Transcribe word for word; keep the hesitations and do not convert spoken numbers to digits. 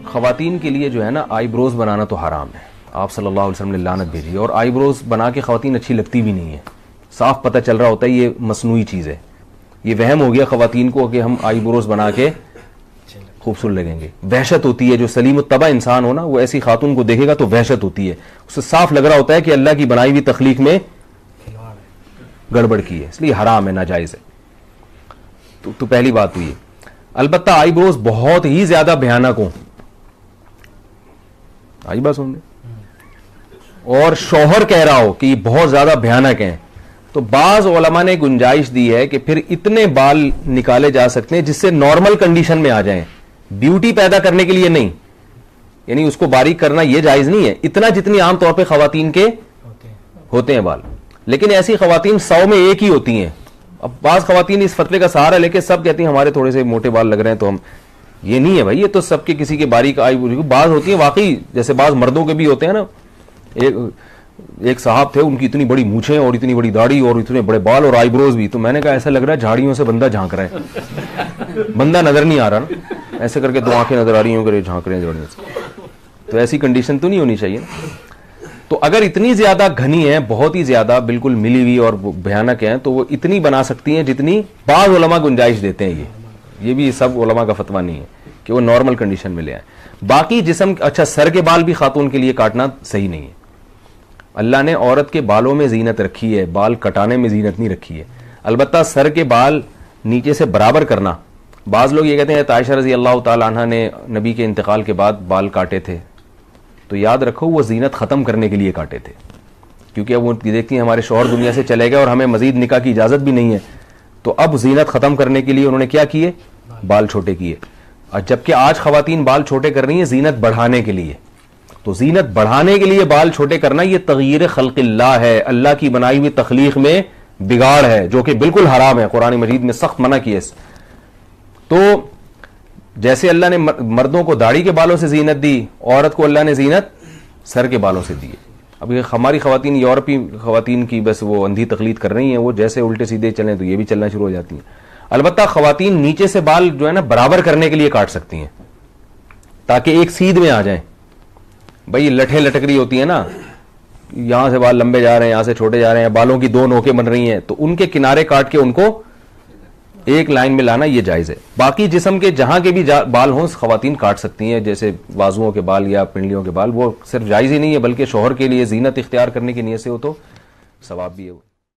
ख़वातीन के लिए जो है ना आईब्रोज बनाना तो हराम है। आप सल्लल्लाहु अलैहि वसल्लम ने लानत भेजी और आईब्रोज बना के ख़वातीन अच्छी लगती भी नहीं है। साफ पता चल रहा होता है ये मसनूई चीज़ है। ये वहम हो गया ख़वातीन को कि हम आईब्रोज बना के खूबसूरत लगेंगे। वहशत होती है, जो सलीम तबा इंसान हो ना वो ऐसी खातून को देखेगा तो वहशत होती है। उससे साफ लग रहा होता है कि अल्लाह की बनाई हुई तख्लीक में गड़बड़ की है, इसलिए हराम है, नाजायज़ है। तो, तो पहली बात हुई। अलबत्ता आईब्रोज बहुत ही ज्यादा भयानक हो, आई बात सुनने, और शौहर कह रहा हो कि ये बहुत ज्यादा भयानक हैं, तो बाज उलमा ने गुंजाइश दी है कि फिर इतने बाल निकाले जा सकते हैं जिससे नॉर्मल कंडीशन में आ जाएं, ब्यूटी पैदा करने के लिए नहीं। यानी उसको बारीक करना यह जायज नहीं है, इतना जितनी आमतौर पर खवातीन के होते हैं बाल। लेकिन ऐसी खवातीन सौ में एक ही होती हैं। अब बाज खवातीन इस फतवे का सहारा लेके सब कहती हैं हमारे थोड़े से मोटे बाल लग रहे हैं तो हम, ये नहीं है भाई, ये तो सबके किसी के बारीक आई बाज होती है वाकई, जैसे बाज मर्दों के भी होते हैं ना। एक एक साहब थे, उनकी इतनी बड़ी मूछें और इतनी बड़ी दाढ़ी और इतने बड़े बाल और आईब्रोज भी, तो मैंने कहा ऐसा लग रहा है झाड़ियों से बंदा झांक रहा है, बंदा नजर नहीं आ रहा ना, ऐसे करके दो आंखें नजर आ रही हों, झांक रहे हैं झाड़ियों से। तो ऐसी कंडीशन तो नहीं होनी चाहिए ना। तो अगर इतनी ज्यादा घनी है, बहुत ही ज्यादा बिल्कुल मिली हुई और भयानक है, तो वो इतनी बना सकती हैं जितनी बाज़ उलमा गुंजाइश देते हैं। ये ये भी सब उलमा का फतवा नहीं है कि वो नॉर्मल कंडीशन में ले आए। बाकी जिस्म, अच्छा सर के बाल भी खातून के लिए काटना सही नहीं है। अल्लाह ने औरत के बालों में जीनत रखी है, बाल कटाने में जीनत नहीं रखी है। अलबत्ता सर के बाल नीचे से बराबर करना, बाज़ लोग ये कहते हैं आयशा रज़ी अल्लाह ताला अन्हा ने नबी के इंतकाल के बाद बाल काटे थे, तो याद रखो वो जीनत ख़त्म करने के लिए काटे थे, क्योंकि अब वो देखती हैं हमारे शौहर दुनिया से चले गए और हमें मजीद निकाह की इजाज़त भी नहीं है, तो अब जीनत ख़त्म करने के लिए उन्होंने क्या किए, बाल छोटे किए। और जबकि आज ख़वातीन बाल छोटे कर रही हैं जीनत बढ़ाने के लिए। तो जीनत बढ़ाने के लिए बाल छोटे करना ये तगयीर खल्क़िल्लाह है, अल्लाह की बनाई हुई तख्लीक में बिगाड़ है, जो कि बिल्कुल हराम है। कुरान मजीद में सख्त मना किया। तो जैसे अल्लाह ने मर्दों को दाढ़ी के बालों से जीनत दी, औरत को अल्लाह ने जीनत सर के बालों से दी है। अब ये हमारी खवातीन, यूरोपीय खवातीन की बस वो अंधी तकलीद कर रही हैं, वो जैसे उल्टे सीधे चलें तो ये भी चलना शुरू हो जाती हैं। अलबत्ता खवातीन नीचे से बाल जो है ना बराबर करने के लिए काट सकती हैं, ताकि एक सीध में आ जाए। भाई लठे लटक रही होती है ना, यहां से बाल लंबे जा रहे हैं, यहां से छोटे जा रहे हैं, बालों की दो नोकें बन रही हैं, तो उनके किनारे काट के उनको एक लाइन में लाना ये जायज है। बाकी जिस्म के जहां के भी बाल हों खवातीन काट सकती हैं, जैसे बाजुओं के बाल या पिंडलियों के बाल, वो सिर्फ जायज ही नहीं है बल्कि शौहर के लिए जीनत इख्तियार करने की नीयत से हो तो सवाब भी है।